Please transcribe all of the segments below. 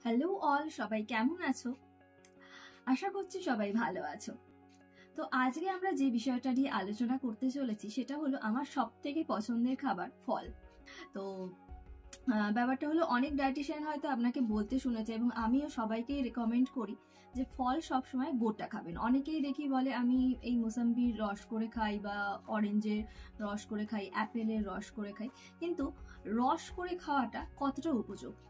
Hello all, সবাই কেমন আছো? আশা করছি সবাই ভালো আছো। তো আজকে আমরা যে বিষয়টা নিয়ে আলোচনা করতে চলেছি সেটা হলো আমার সব থেকে পছন্দের খাবার ফল। তো ব্যাপারটা হলো অনেক ডায়েটিশিয়ান হয়তো আপনাকে বলতে শুনেছে এবং আমিও সবাইকেই রেকমেন্ড করি যে ফল সবসময় গোটা খাবেন। অনেকেই দেখি বলে আমি এই মোসাম্বির রস করে খাই বা অরেঞ্জের রস করে খাই, অ্যাপেলের রস করে খাই, কিন্তু রস করে খাওয়াটা কতটা উপযুক্ত?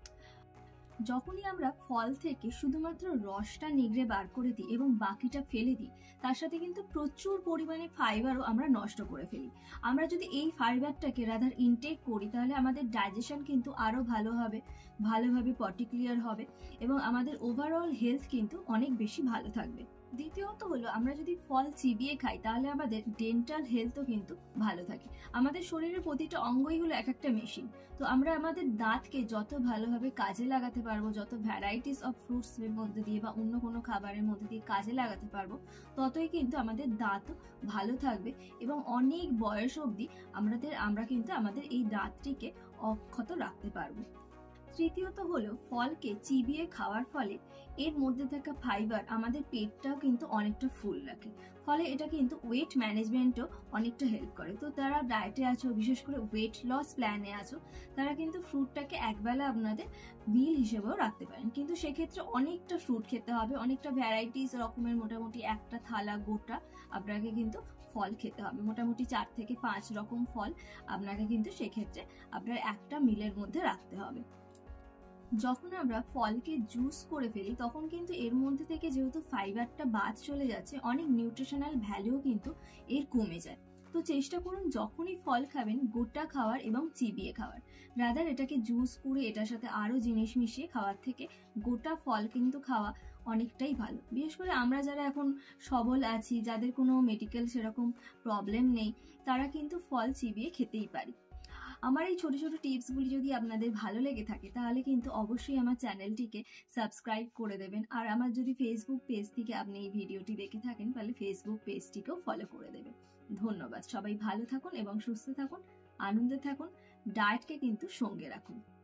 যখনই আমরা ফল থেকে শুধুমাত্র রসটা নিগড়ে বার করে দিই এবং বাকিটা ফেলে দিই, তার সাথে কিন্তু প্রচুর পরিমাণে ফাইবারও আমরা নষ্ট করে ফেলি। আমরা যদি এই ফাইবারটাকে রাদার ইনটেক করি তাহলে আমাদের ডাইজেশন কিন্তু আরো ভালোভাবে পার্টিকুলার হবে এবং আমাদের ওভারঅল হেলথ কিন্তু অনেক বেশি ভালো থাকবে। দ্বিতীয়ত হলো, আমরা যদি ফল চিবিয়ে খাই তাহলে আমাদের ডেন্টাল হেলথও কিন্তু ভালো থাকে। আমাদের শরীরের প্রতিটা অঙ্গই হলো এক একটা মেশিন। তো আমরা আমাদের দাঁতকে যত ভালোভাবে কাজে লাগাতে পারবো, যত ভ্যারাইটিস অফ ফ্রুটস এর মধ্যে দিয়ে বা অন্য কোনো খাবারের মধ্যে দিয়ে কাজে লাগাতে পারবো, ততই কিন্তু আমাদের দাঁতও ভালো থাকবে এবং অনেক বয়স অবধি আমরা কিন্তু আমাদের এই দাঁতটিকে অক্ষত রাখতে পারবো। তৃতীয়ত হলো, ফলকে চিবিয়ে খাওয়ার ফলে এর মধ্যে থাকা ফাইবার আমাদের পেটটাও কিন্তু অনেকটা ফুল রাখে, ফলে এটা কিন্তু ওয়েট ম্যানেজমেন্টও অনেকটা হেল্প করে। তো যারা ডায়েটে আছো, বিশেষ করে ওয়েট লস প্ল্যানে আছো, তারা কিন্তু ফ্রুটটাকে একবেলা আপনাদের মিল হিসেবেও রাখতে পারেন, কিন্তু সেক্ষেত্রে অনেকটা ফ্রুট খেতে হবে, অনেকটা ভ্যারাইটিস রকমের, মোটামুটি একটা থালা গোটা আপনাকে কিন্তু ফল খেতে হবে, মোটামুটি 4 থেকে 5 রকম ফল আপনাকে কিন্তু সেক্ষেত্রে আপনার একটা মিলের মধ্যে রাখতে হবে। যখন আমরা ফলকে জুস করে ফেলি তখন কিন্তু এর মধ্যে থেকে যেহেতু ফাইবারটা বাদ চলে যাচ্ছে, অনেক নিউট্রিশনাল ভ্যালুও কিন্তু এর কমে যায়। তো চেষ্টা করুন যখনই ফল খাবেন গোটা খাওয়ার এবং চিবিয়ে খাওয়ার, রাদার এটাকে জুস করে এটার সাথে আরো জিনিস মিশিয়ে খাওয়ার থেকে গোটা ফল কিন্তু খাওয়া অনেকটাই ভালো। বিশেষ করে আমরা যারা এখন সবল আছি, যাদের কোনো মেডিকেল সেরকম প্রবলেম নেই, তারা কিন্তু ফল চিবিয়ে খেতেই পারি। আমার এই ছোট ছোট টিপসগুলি যদি আপনাদের ভালো লেগে থাকে তাহলে কিন্তু অবশ্যই আমার চ্যানেলটিকে সাবস্ক্রাইব করে দেবেন, আর আমার যদি ফেসবুক পেজ থেকে আপনি এই ভিডিওটি দেখে থাকেন তাহলে ফেসবুক পেজটিকেও ফলো করে দেবেন। ধন্যবাদ। সবাই ভালো থাকুন এবং সুস্থ থাকুন, আনন্দে থাকুন, ডায়েটকে কিন্তু সঙ্গে রাখুন।